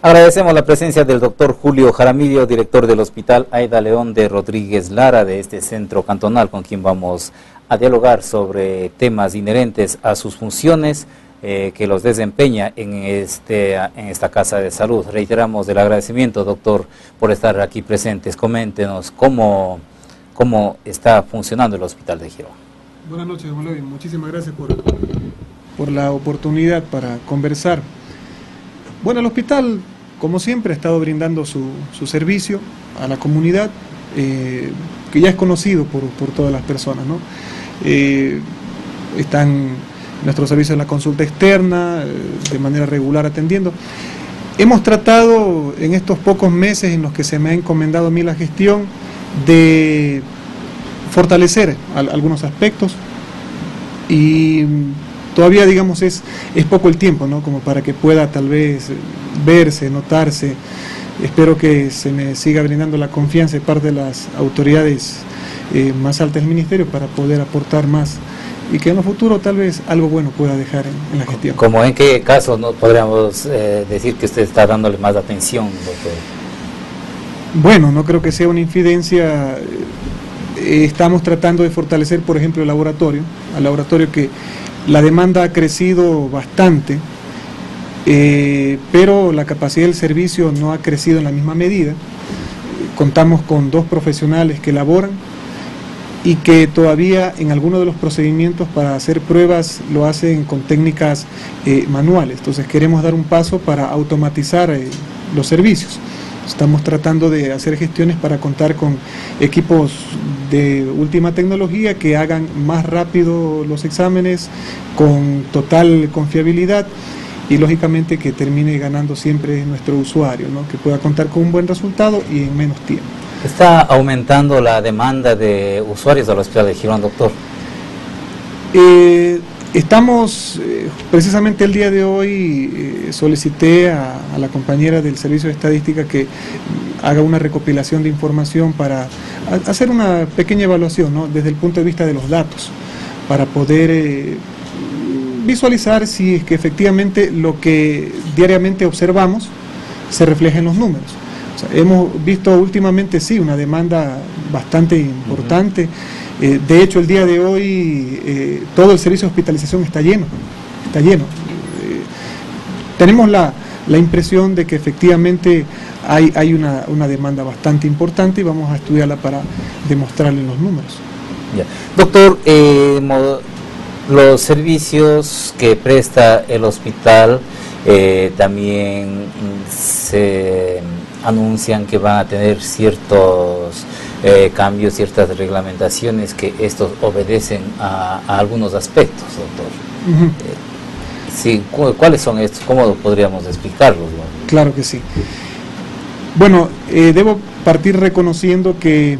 Agradecemos la presencia del doctor Julio Jaramillo, director del Hospital Aida León de Rodríguez Lara de este centro cantonal, con quien vamos a dialogar sobre temas inherentes a sus funciones que los desempeña en esta casa de salud. Reiteramos el agradecimiento, doctor, por estar aquí presentes. Coméntenos cómo está funcionando el Hospital de Girón. Buenas noches, don Levi. Muchísimas gracias por la oportunidad para conversar. Bueno, el hospital, como siempre, ha estado brindando su servicio a la comunidad, que ya es conocido por todas las personas, ¿no? Están nuestros servicios en la consulta externa, de manera regular atendiendo. Hemos tratado en estos pocos meses en los que se me ha encomendado a mí la gestión de fortalecer algunos aspectos y todavía, digamos, es poco el tiempo, ¿no? Como para que pueda tal vez verse, notarse. Espero que se me siga brindando la confianza de parte de las autoridades más altas del ministerio para poder aportar más y que en lo futuro tal vez algo bueno pueda dejar en la gestión. ¿Cómo en qué caso no podríamos decir que usted está dándole más atención, doctor? Bueno, no creo que sea una infidencia. Estamos tratando de fortalecer, por ejemplo, el laboratorio, al laboratorio que la demanda ha crecido bastante, pero la capacidad del servicio no ha crecido en la misma medida. Contamos con 2 profesionales que laboran y que todavía en algunos de los procedimientos para hacer pruebas lo hacen con técnicas manuales. Entonces queremos dar un paso para automatizar los servicios. Estamos tratando de hacer gestiones para contar con equipos de última tecnología que hagan más rápido los exámenes con total confiabilidad y lógicamente que termine ganando siempre nuestro usuario, ¿no? Que pueda contar con un buen resultado y en menos tiempo. ¿Está aumentando la demanda de usuarios del Hospital de Girón, doctor? Estamos, precisamente el día de hoy, solicité a la compañera del Servicio de Estadística que haga una recopilación de información para hacer una pequeña evaluación, ¿no? Desde el punto de vista de los datos, para poder visualizar si es que efectivamente lo que diariamente observamos se refleja en los números. O sea, hemos visto últimamente, sí, una demanda bastante importante. De hecho, el día de hoy todo el servicio de hospitalización está lleno. Tenemos la impresión de que efectivamente hay una demanda bastante importante y vamos a estudiarla para demostrarle en los números. Ya. Doctor, los servicios que presta el hospital también se anuncian que van a tener ciertos cambios, ciertas reglamentaciones, que estos obedecen a algunos aspectos, doctor. Sí, ¿cuáles son estos? ¿Cómo podríamos explicarlos, ¿no? Claro que sí. Bueno, debo partir reconociendo que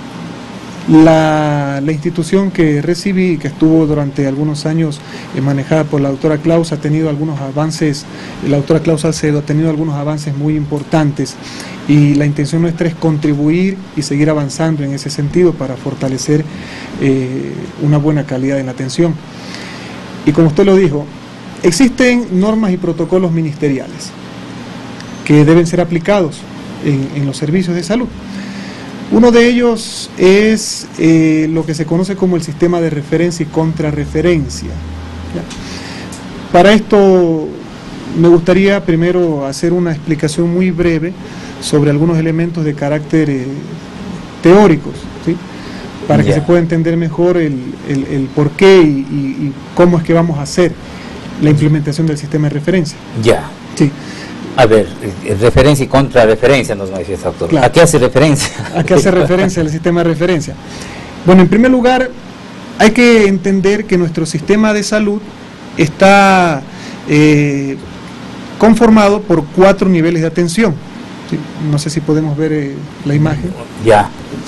la institución que recibí, que estuvo durante algunos años manejada por la doctora Claus, ha tenido algunos avances. La doctora Claus Salcedo ha tenido algunos avances muy importantes y la intención nuestra es contribuir y seguir avanzando en ese sentido para fortalecer una buena calidad en la atención. Y como usted lo dijo, existen normas y protocolos ministeriales que deben ser aplicados en los servicios de salud. Uno de ellos es lo que se conoce como el sistema de referencia y contrarreferencia. Para esto me gustaría primero hacer una explicación muy breve sobre algunos elementos de carácter teóricos, ¿sí? Para que se pueda entender mejor el por qué y cómo es que vamos a hacer la implementación del sistema de referencia. Sí. A ver, referencia y contrarreferencia nos manifiesta, doctor. Claro. ¿A qué hace referencia? ¿A qué hace referencia el sistema de referencia? Bueno, en primer lugar, hay que entender que nuestro sistema de salud está conformado por 4 niveles de atención. ¿Sí? No sé si podemos ver la imagen. Ya.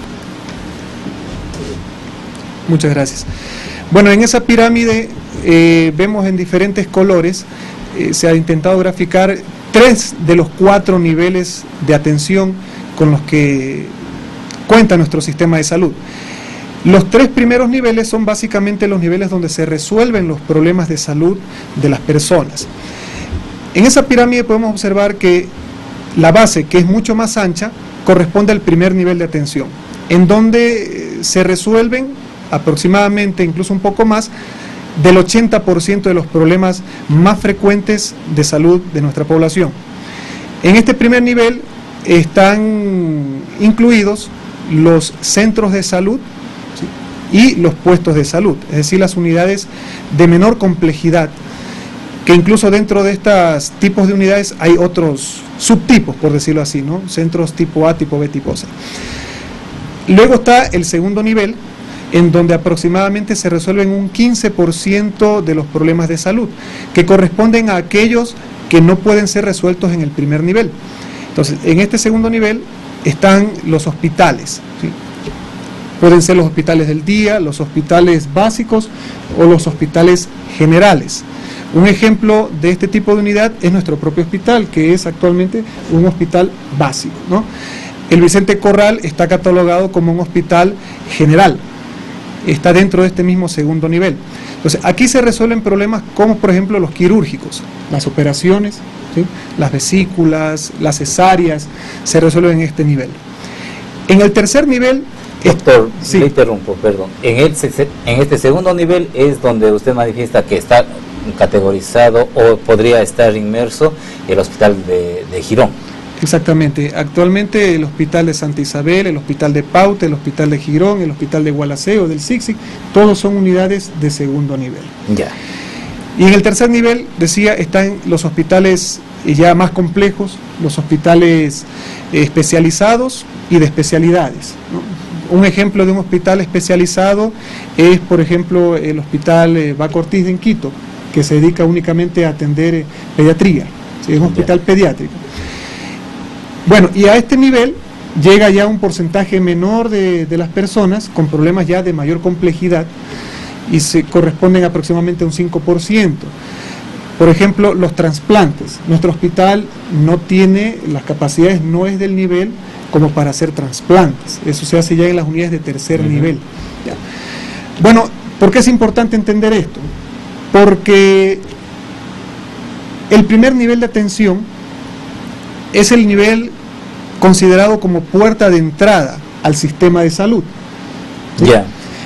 Muchas gracias. Bueno, en esa pirámide vemos en diferentes colores, se ha intentado graficar 3 de los 4 niveles de atención con los que cuenta nuestro sistema de salud. Los 3 primeros niveles son básicamente los niveles donde se resuelven los problemas de salud de las personas. En esa pirámide podemos observar que la base, que es mucho más ancha, corresponde al primer nivel de atención, en donde se resuelven aproximadamente, incluso un poco más, del 80% de los problemas más frecuentes de salud de nuestra población. En este primer nivel están incluidos los centros de salud, ¿sí?, y los puestos de salud, es decir, las unidades de menor complejidad, que incluso dentro de estos tipos de unidades hay otros subtipos, por decirlo así, ¿no? Centros tipo A, tipo B, tipo C. Luego está el segundo nivel, en donde aproximadamente se resuelven un 15% de los problemas de salud, que corresponden a aquellos que no pueden ser resueltos en el primer nivel. Entonces, en este segundo nivel están los hospitales, ¿sí? Pueden ser los hospitales del día, los hospitales básicos o los hospitales generales. Un ejemplo de este tipo de unidad es nuestro propio hospital, que es actualmente un hospital básico, ¿no? El Vicente Corral está catalogado como un hospital general, está dentro de este mismo segundo nivel. Entonces, aquí se resuelven problemas como, por ejemplo, los quirúrgicos, las operaciones, ¿sí?, las vesículas, las cesáreas, se resuelven en este nivel. En el tercer nivel... Doctor, sí, le interrumpo, perdón. En este segundo nivel es donde usted manifiesta que está categorizado o podría estar inmerso el hospital de Girón. Exactamente. Actualmente el hospital de Santa Isabel, el hospital de Paute, el hospital de Girón, el hospital de Gualaceo, del Sixic, todos son unidades de segundo nivel. Ya. Y en el tercer nivel, decía, están los hospitales ya más complejos, los hospitales especializados y de especialidades, ¿no? Un ejemplo de un hospital especializado es, por ejemplo, el hospital Baco Ortiz en Quito, que se dedica únicamente a atender pediatría, ¿sí? Es un hospital pediátrico. Bueno, y a este nivel llega ya un porcentaje menor de las personas con problemas ya de mayor complejidad y se corresponden aproximadamente a un 5%. Por ejemplo, los trasplantes. Nuestro hospital no tiene las capacidades, no es del nivel como para hacer trasplantes. Eso se hace ya en las unidades de tercer nivel. ¿Ya? Bueno, ¿por qué es importante entender esto? Porque el primer nivel de atención es el nivel considerado como puerta de entrada al sistema de salud, ¿sí? Ya.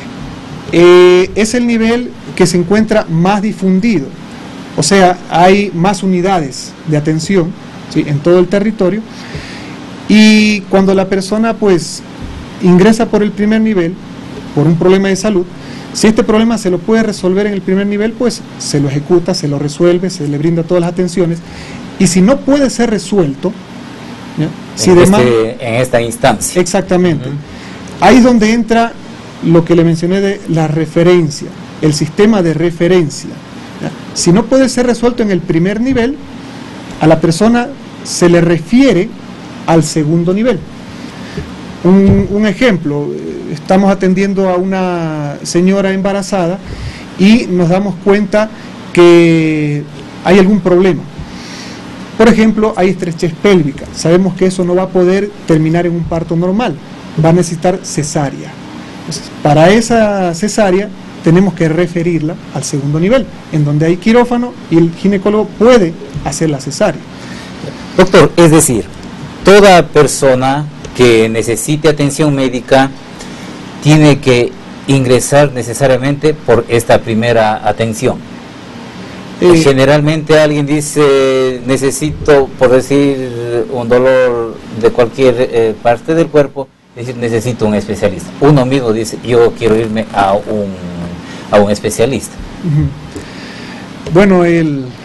Es el nivel que se encuentra más difundido, o sea, hay más unidades de atención, ¿sí?, en todo el territorio, y cuando la persona pues ingresa por el primer nivel, por un problema de salud, si este problema se lo puede resolver en el primer nivel, pues se lo ejecuta, se lo resuelve, se le brinda todas las atenciones, y si no puede ser resuelto, ¿ya?, si en esta instancia. Exactamente. Ahí es donde entra lo que le mencioné de la referencia, el sistema de referencia, ¿ya? Si no puede ser resuelto en el primer nivel, a la persona se le refiere al segundo nivel. Un ejemplo, estamos atendiendo a una señora embarazada y nos damos cuenta que hay algún problema. Por ejemplo, hay estrechez pélvica. Sabemos que eso no va a poder terminar en un parto normal, va a necesitar cesárea. Entonces, para esa cesárea tenemos que referirla al segundo nivel, en donde hay quirófano y el ginecólogo puede hacer la cesárea. Doctor, es decir, toda persona que necesite atención médica tiene que ingresar necesariamente por esta primera atención. Generalmente alguien dice, necesito, por decir, un dolor de cualquier parte del cuerpo, es decir, necesito un especialista. Uno mismo dice, yo quiero irme a un especialista. Bueno,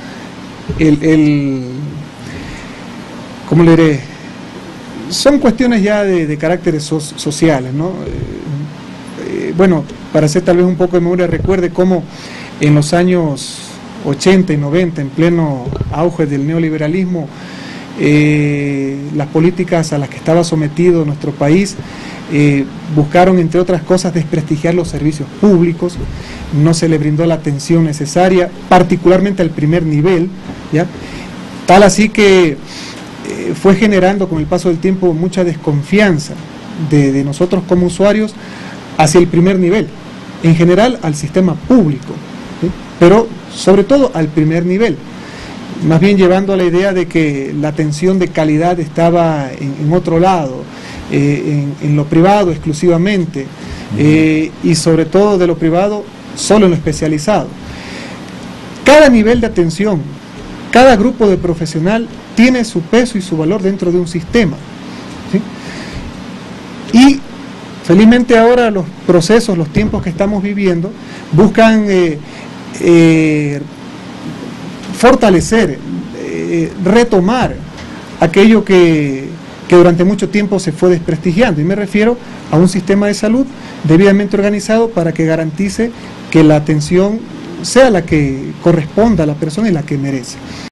¿cómo le diré? Son cuestiones ya de caracteres sociales, ¿no? Bueno, para hacer tal vez un poco de memoria, recuerde cómo en los años 80 y 90, en pleno auge del neoliberalismo, las políticas a las que estaba sometido nuestro país buscaron, entre otras cosas, desprestigiar los servicios públicos, no se le brindó la atención necesaria, particularmente al primer nivel, ¿ya? Tal así que fue generando con el paso del tiempo mucha desconfianza de nosotros como usuarios hacia el primer nivel, en general al sistema público, ¿sí?, pero sobre todo al primer nivel. más bien llevando a la idea de que la atención de calidad estaba en otro lado, en lo privado exclusivamente, y sobre todo de lo privado solo en lo especializado. Cada nivel de atención, cada grupo de profesional tiene su peso y su valor dentro de un sistema, ¿sí? Y felizmente ahora los procesos, los tiempos que estamos viviendo, buscan fortalecer, retomar aquello que durante mucho tiempo se fue desprestigiando, y me refiero a un sistema de salud debidamente organizado para que garantice que la atención sea la que corresponda a la persona y la que merece.